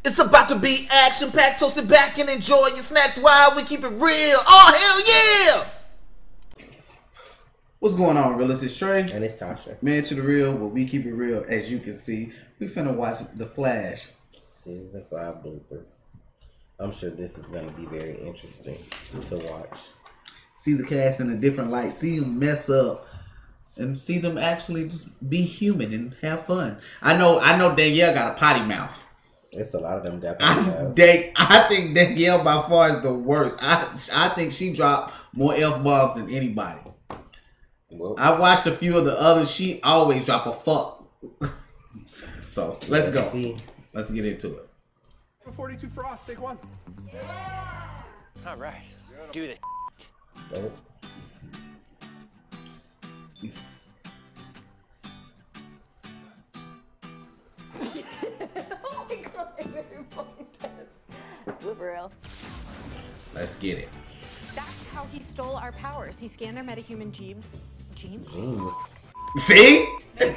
It's about to be action-packed, so sit back and enjoy your snacks while we keep it real. Oh, hell yeah! What's going on, real? It's Trey. And it's Tasha. Man to the real, but we keep it real. As you can see, we finna watch The Flash. Season 5 bloopers. I'm sure this is going to be very interesting to watch. See the cast in a different light. See them mess up. And see them actually just be human and have fun. I know Danielle got a potty mouth. It's a lot of them got I think Danielle by far is the worst. I think she dropped more F-bombs than anybody. Well, I watched a few of the others. She always drop a fuck. So let's go. See. Let's get into it. 42 Frost, take one. Yeah! All right, let's do this. Oh. Oh my god, Blooper. Let's get it. That's how he stole our powers. He scanned our metahuman genes. Genes? See?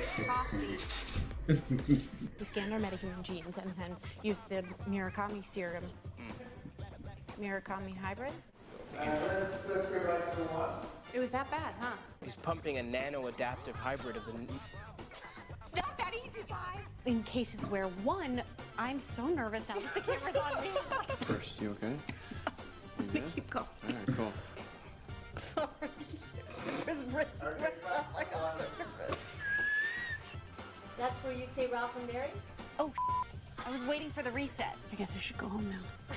He scanned our metahuman genes and then used the Murakami serum. Murakami hybrid? Let's go back to one. It was that bad, huh? He's pumping a nano-adaptive hybrid of the... It's not that easy, guys! In cases where, one, I'm so nervous now that the camera's on me. First, you okay? You Keep going. All right, cool. Sorry. Just rinse up like I'm so nervous. That's where you say Ralph and Mary? Oh, I was waiting for the reset. I guess I should go home now.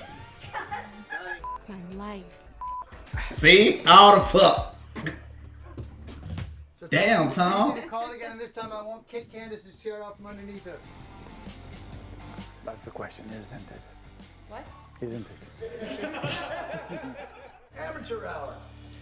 My life. See? All the fuck. So damn, Tom. Call again, and this time I won't kick Candace's chair out from underneath her. That's the question, isn't it? What? Isn't it? Amateur hour.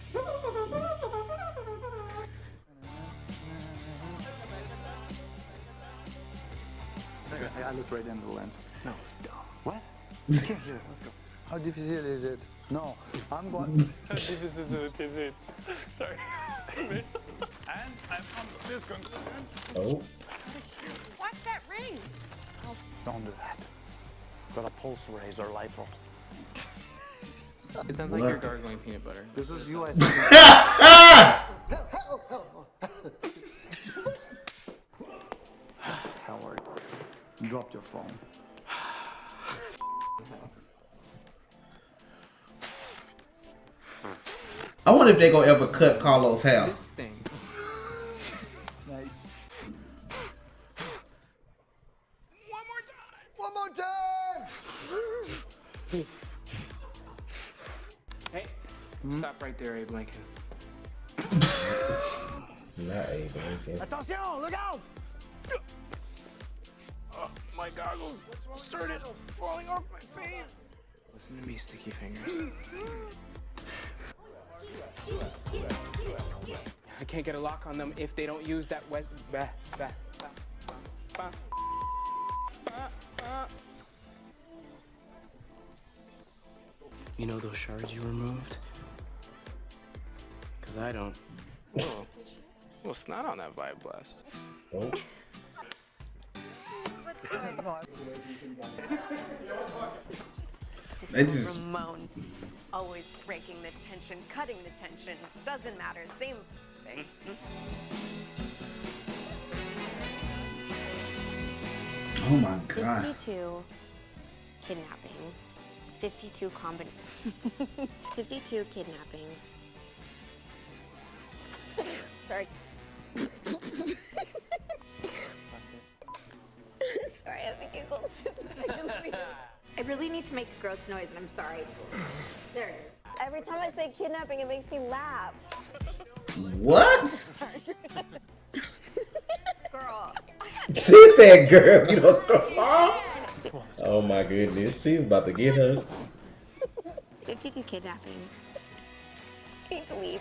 I looked right into the lens. No. What? I can't hear. Let's go. How difficult is it? No, I'm going. How difficult is it? Sorry. And I'm on this conclusion. Oh. Watch that ring. Oh. Don't do that. Got a pulse razor rifle. It sounds like you're gargling peanut butter. This was you, I think. Howard, drop your phone. I wonder if they gonna ever cut Carlos' hair. This thing. Nice. One more time. One more time. Hey, stop right there, Abe Lincoln. Not Abe Lincoln. Attention, look out! My goggles started falling off my face. Listen to me, sticky fingers. I can't get a lock on them if they don't use that You know those shards you removed? Cause I don't. Oh. Well, it's not on that vibe blast. Oh. Sister Ramon, always breaking the tension, cutting the tension. Doesn't matter, same thing. Oh my god. 52 kidnappings. 52 52 kidnappings. Sorry. Sorry, I have the giggles just I really need to make a gross noise, and I'm sorry. There it is. Every time I say kidnapping, it makes me laugh. What? Girl. She said, girl, you don't throw. Oh my goodness, she's about to get her. 52 kidnappings. Can't believe.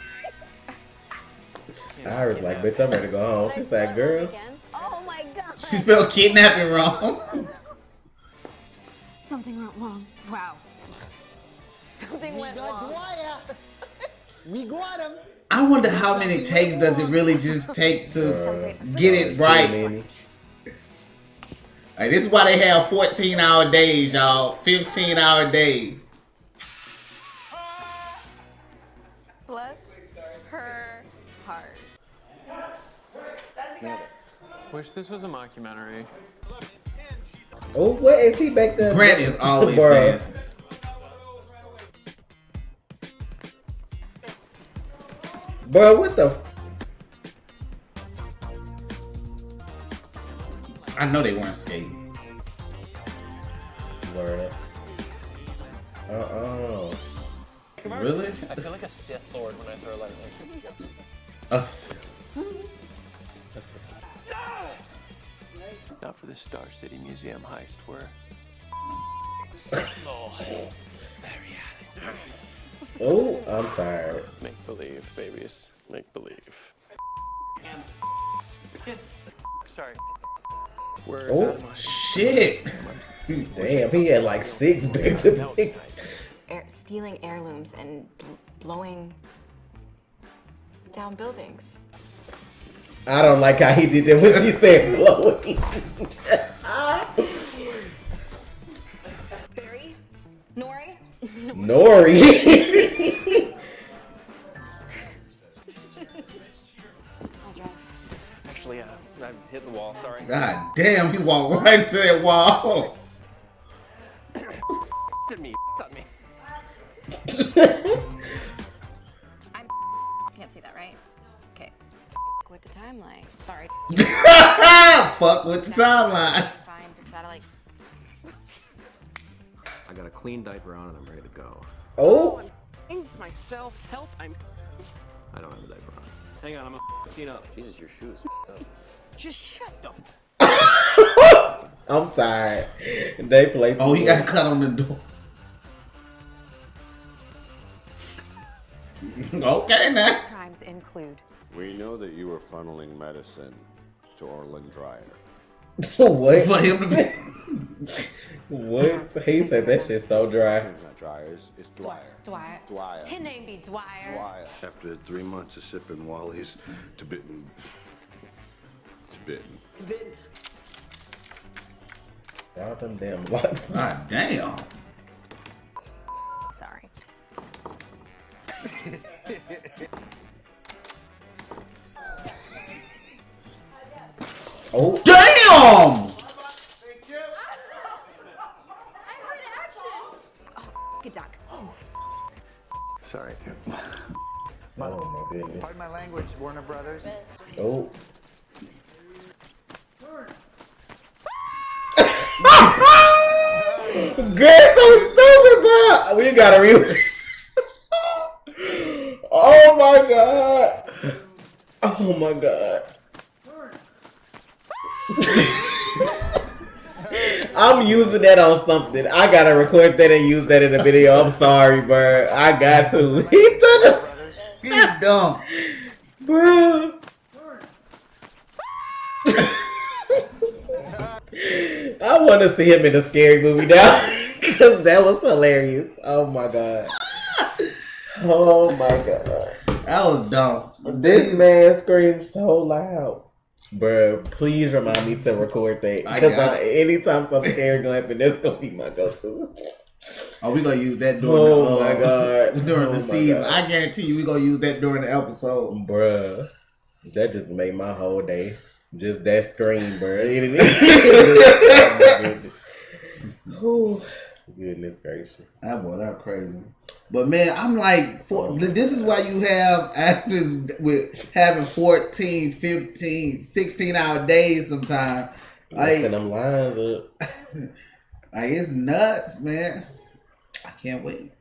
Iris like, bitch, I'm ready to go home. She said, girl. Oh my god. She spelled kidnapping wrong. Something went wrong. Wow. Something went wrong. We got him. I wonder how many takes does it really just take to get it right. Like, this is why they have 14-hour days, y'all. 15-hour days. Bless her heart. Wish this was a mockumentary. Oh, what is he back there? Grant is always Bruh. dancing. Bro, what the? I know they weren't skating. Word. Really? I feel like a Sith Lord when I throw lightning. Us. Not for the Star City Museum heist, where Oh, I'm tired. make believe, babies, make believe. Sorry. Where Oh, Shit. damn, he had like 6 back to back. Stealing heirlooms and blowing down buildings. I don't like how he did that when she said blowing. Barry? Nori? Nori. I'll drive. Actually, I hit the wall. Sorry. God damn, he walked right to that wall. At me. At me. Can't see that, right? Okay. With the timeline. Sorry. Fuck with the timeline. Find the satellite. I got a clean diaper on and I'm ready to go. Oh, Myself, help! I don't have a diaper on. Hang on, I'm a scene up. Jesus, your shoes. Just shut the I'm tired. They play. Oh, he got cut on the door. Okay, now. Crimes include. We know that you were funneling medicine to Orland Dryer. What? For him to be. What? He said that shit so dry. It's not Dryer, it's Dwyer. Dwyer. Dwyer. His name be Dwyer. Dwyer. After 3 months of sipping Wally's Tibetan. All them damn blocks. God damn. Sorry. Oh, Damn! Good duck. Sorry. oh my goodness. Pardon my language, Warner Brothers. Oh. Grant's so stupid, bro. We gotta Oh my god. Oh my god. I'm using that on something. I gotta record that and use that in the video. I'm sorry, bro. I got to. He took it. He's dumb. Bro. I want to see him in a scary movie now. Because that was hilarious. Oh my god. Oh my god. That was dumb. This man screams so loud. Bruh, please remind me to record that. Because anytime something scary gonna happen, that's gonna be my go-to. Oh, we gonna use that during my god. during the season. I guarantee you we gonna use that during the episode. Bruh. That just made my whole day. Just that scream, bruh. Oh, goodness gracious. That boy, that crazy. But man, I'm like, this is why you have actors with having 14, 15, 16-hour days sometimes. Like, them lines up. Like, it's nuts, man. I can't wait.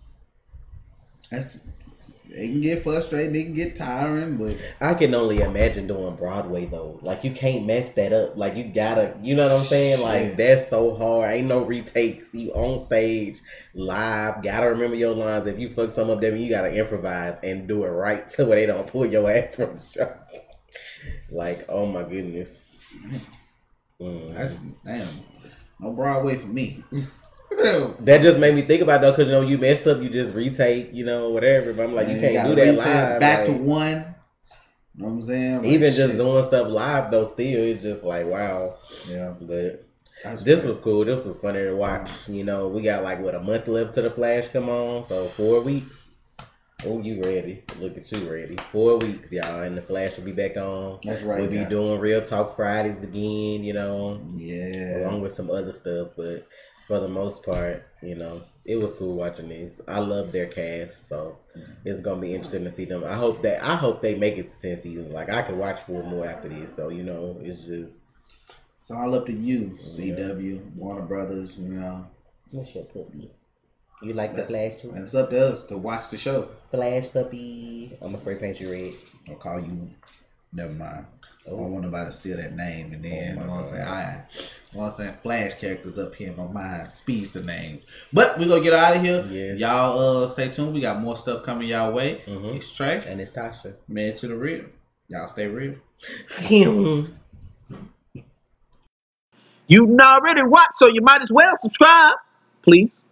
They can get frustrated, they can get tiring, but I can only imagine doing Broadway though. Like, you can't mess that up. Like, you gotta, you know what I'm saying? Like, that's so hard. Ain't no retakes. You on stage, live, gotta remember your lines. If you fuck some up, then you gotta improvise and do it right so they don't pull your ass from the show. Like, oh my goodness. That's, damn, no Broadway for me. That just made me think about though, because you know you messed up, you just retake, you know, whatever. But I'm like, you can't do that live. Back like, to one. You know what I'm saying? Like, even just doing stuff live though, still it's just like wow. Yeah. But This was cool. This was funny to watch. You know, we got like what, a month left to the Flash come on, so 4 weeks. Oh, you ready? Look at you ready. 4 weeks, y'all, and the Flash will be back on. That's right. We'll be doing Real Talk Fridays again, you know. Yeah. Along with some other stuff, but for the most part, you know, it was cool watching these. I love their cast, so it's gonna be interesting to see them. I hope they make it to 10 seasons. Like I can watch 4 more after this. So, you know, it's just it's all up to you, CW, Warner Brothers, you know. What's your puppy? You like the Flash too? And it's up to us to watch the show. Flash puppy. I'm gonna spray paint you red. I'll call you. Never mind. I don't want nobody to steal that name, and then you know what I'm saying. You know what I'm saying. Flash characters up here in my mind, speeds to names. But we gonna get out of here. Yes. Y'all stay tuned. We got more stuff coming y'all way. It's Trey and it's Tasha. Man to the real. Y'all stay real. You already watched, so you might as well subscribe, please.